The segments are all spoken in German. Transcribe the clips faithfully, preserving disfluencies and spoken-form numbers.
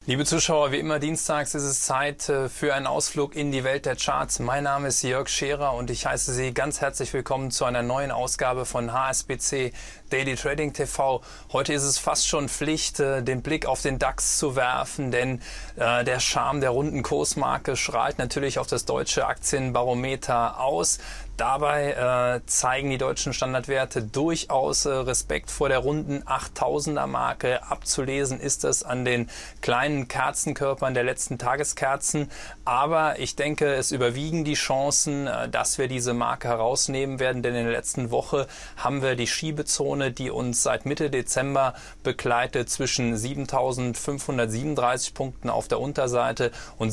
Liebe Zuschauer, wie immer dienstags ist es Zeit für einen Ausflug in die Welt der Charts. Mein Name ist Jörg Scherer und ich heiße Sie ganz herzlich willkommen zu einer neuen Ausgabe von H S B C Daily Trading T V. Heute ist es fast schon Pflicht, den Blick auf den DAX zu werfen, denn äh, der Charme der runden Kursmarke strahlt natürlich auf das deutsche Aktienbarometer aus. Dabei äh, zeigen die deutschen Standardwerte durchaus äh, Respekt vor der runden achttausender Marke. Abzulesen ist das an den kleinen Kerzenkörpern der letzten Tageskerzen. Aber ich denke, es überwiegen die Chancen, äh, dass wir diese Marke herausnehmen werden. Denn in der letzten Woche haben wir die Schiebezone, die uns seit Mitte Dezember begleitet, zwischen siebentausendfünfhundertsiebenunddreißig Punkten auf der Unterseite und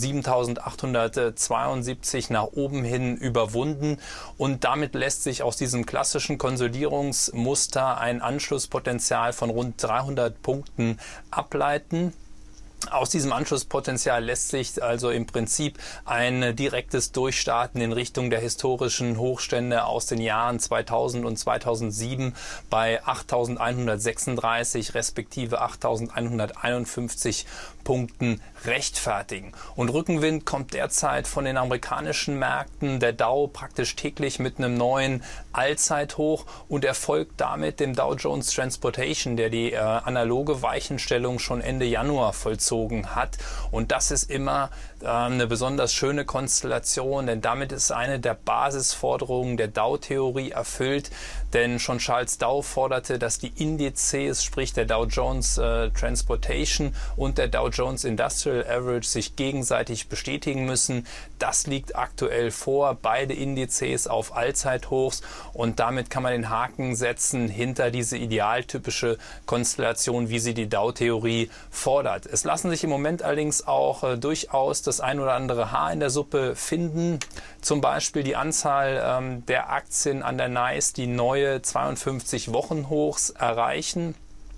siebentausendachthundertzweiundsiebzig nach oben hin überwunden. Und damit lässt sich aus diesem klassischen Konsolidierungsmuster ein Anschlusspotenzial von rund dreihundert Punkten ableiten. Aus diesem Anschlusspotenzial lässt sich also im Prinzip ein direktes Durchstarten in Richtung der historischen Hochstände aus den Jahren zweitausend und zweitausendsieben bei achttausendeinhundertsechsunddreißig respektive achttausendeinhunderteinundfünfzig Punkten rechtfertigen. Und Rückenwind kommt derzeit von den amerikanischen Märkten. Der Dow praktisch täglich mit einem neuen Allzeithoch und erfolgt damit dem Dow Jones Transportation, der die äh, analoge Weichenstellung schon Ende Januar vollzogen hat. Und das ist immer äh, eine besonders schöne Konstellation, denn damit ist eine der Basisforderungen der Dow-Theorie erfüllt. Denn schon Charles Dow forderte, dass die Indizes, sprich der Dow Jones äh, Transportation und der Dow Jones Industrial Average, sich gegenseitig bestätigen müssen. Das liegt aktuell vor, beide Indizes auf Allzeithochs, und damit kann man den Haken setzen hinter diese idealtypische Konstellation, wie sie die Dow-Theorie fordert. Es lassen sich im Moment allerdings auch äh, durchaus das ein oder andere Haar in der Suppe finden. Zum Beispiel die Anzahl ähm, der Aktien an der NYSE, die neue zweiundfünfzig Wochenhochs erreichen.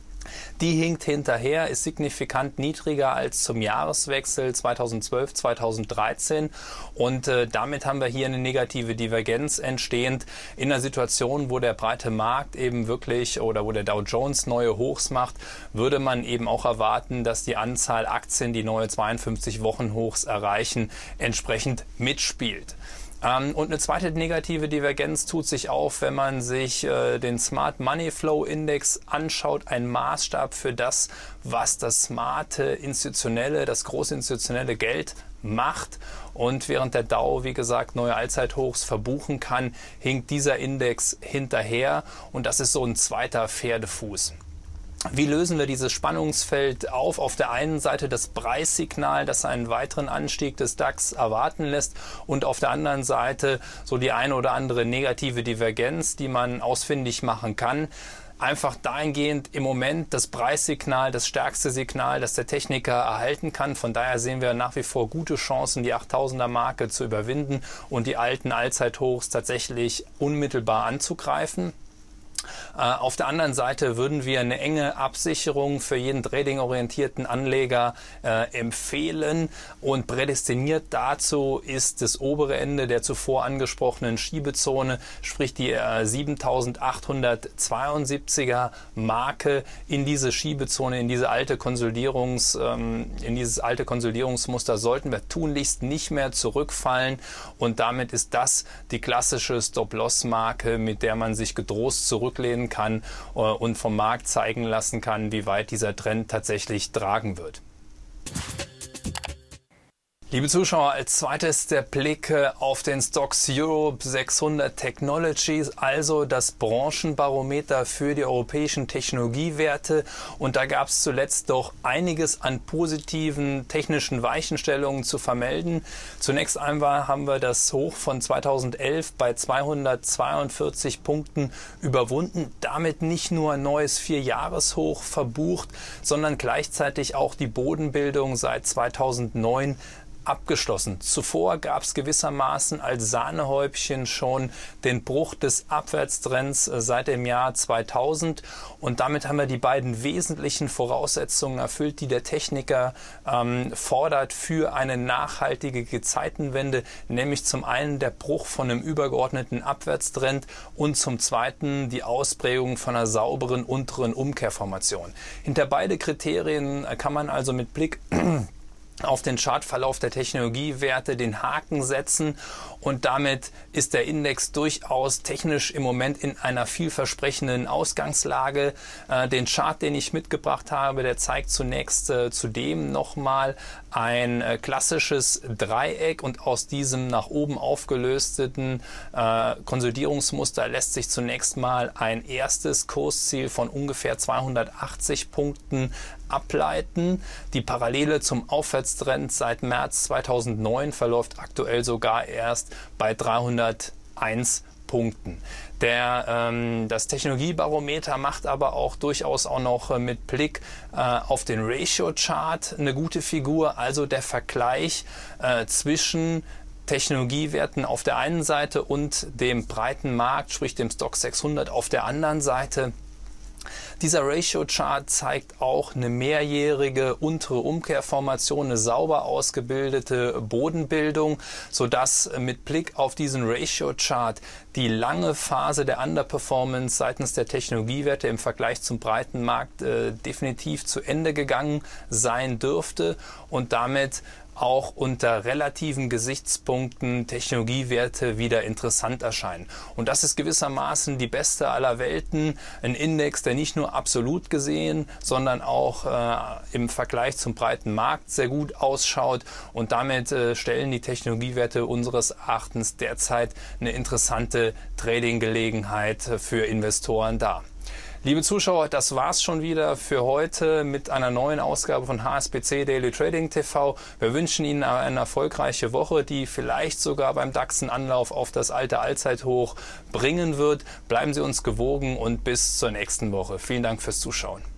Die hinkt hinterher, ist signifikant niedriger als zum Jahreswechsel zweitausendzwölf zweitausenddreizehn, und äh, damit haben wir hier eine negative Divergenz entstehend in einer Situation, wo der breite Markt eben wirklich oder wo der Dow Jones neue Hochs macht, würde man eben auch erwarten, dass die Anzahl Aktien, die neue zweiundfünfzig Wochenhochs erreichen, entsprechend mitspielt. Und eine zweite negative Divergenz tut sich auf, wenn man sich äh, den Smart Money Flow Index anschaut, ein Maßstab für das, was das smarte institutionelle, das großinstitutionelle Geld macht. Und während der Dow, wie gesagt, neue Allzeithochs verbuchen kann, hinkt dieser Index hinterher, und das ist so ein zweiter Pferdefuß. Wie lösen wir dieses Spannungsfeld auf? Auf der einen Seite das Preissignal, das einen weiteren Anstieg des DAX erwarten lässt, und auf der anderen Seite so die eine oder andere negative Divergenz, die man ausfindig machen kann. Einfach dahingehend im Moment das Preissignal, das stärkste Signal, das der Techniker erhalten kann. Von daher sehen wir nach wie vor gute Chancen, die achttausender Marke zu überwinden und die alten Allzeithochs tatsächlich unmittelbar anzugreifen. Auf der anderen Seite würden wir eine enge Absicherung für jeden trading-orientierten Anleger äh, empfehlen, und prädestiniert dazu ist das obere Ende der zuvor angesprochenen Schiebezone, sprich die äh, siebentausendachthundertzweiundsiebziger Marke. In diese Schiebezone, in diese alte Konsolidierungs, ähm, in dieses alte Konsolidierungsmuster sollten wir tunlichst nicht mehr zurückfallen, und damit ist das die klassische Stop-Loss-Marke, mit der man sich getrost zurücklehnen kann und vom Markt zeigen lassen kann, wie weit dieser Trend tatsächlich tragen wird. Liebe Zuschauer, als zweites der Blick auf den Stoxx Europe sechshundert Technologies, also das Branchenbarometer für die europäischen Technologiewerte. Und da gab es zuletzt doch einiges an positiven technischen Weichenstellungen zu vermelden. Zunächst einmal haben wir das Hoch von zweitausendelf bei zweihundertzweiundvierzig Punkten überwunden. Damit nicht nur ein neues Vierjahreshoch verbucht, sondern gleichzeitig auch die Bodenbildung seit zweitausendneun abgeschlossen. Zuvor gab es gewissermaßen als Sahnehäubchen schon den Bruch des Abwärtstrends seit dem Jahr zweitausend und damit haben wir die beiden wesentlichen Voraussetzungen erfüllt, die der Techniker ähm, fordert für eine nachhaltige Gezeitenwende, nämlich zum einen der Bruch von einem übergeordneten Abwärtstrend und zum zweiten die Ausprägung von einer sauberen unteren Umkehrformation. Hinter beide Kriterien kann man also mit Blick auf den Chartverlauf der Technologiewerte den Haken setzen und damit ist der Index durchaus technisch im Moment in einer vielversprechenden Ausgangslage. Äh, den Chart, den ich mitgebracht habe, der zeigt zunächst äh, zudem nochmal ein äh, klassisches Dreieck und aus diesem nach oben aufgelösteten äh, Konsolidierungsmuster lässt sich zunächst mal ein erstes Kursziel von ungefähr zweihundertachtzig Punkten ableiten. Die Parallele zum Aufwärtstrend seit März zweitausendneun verläuft aktuell sogar erst bei dreihunderteins Punkten. Der, ähm, das Technologiebarometer macht aber auch durchaus auch noch äh, mit Blick äh, auf den Ratio-Chart eine gute Figur, also der Vergleich äh, zwischen Technologiewerten auf der einen Seite und dem breiten Markt, sprich dem Stoxx sechshundert auf der anderen Seite. Dieser Ratio-Chart zeigt auch eine mehrjährige untere Umkehrformation, eine sauber ausgebildete Bodenbildung, sodass mit Blick auf diesen Ratio-Chart die lange Phase der Underperformance seitens der Technologiewerte im Vergleich zum breiten Markt äh, definitiv zu Ende gegangen sein dürfte und damit auch unter relativen Gesichtspunkten Technologiewerte wieder interessant erscheinen. Und das ist gewissermaßen die beste aller Welten, ein Index, der nicht nur absolut gesehen, sondern auch äh, im Vergleich zum breiten Markt sehr gut ausschaut und damit äh, stellen die Technologiewerte unseres Erachtens derzeit eine interessante Trading-Gelegenheit für Investoren dar. Liebe Zuschauer, das war's schon wieder für heute mit einer neuen Ausgabe von H S B C Daily Trading T V. Wir wünschen Ihnen eine erfolgreiche Woche, die vielleicht sogar beim DAX einen Anlauf auf das alte Allzeithoch bringen wird. Bleiben Sie uns gewogen und bis zur nächsten Woche. Vielen Dank fürs Zuschauen.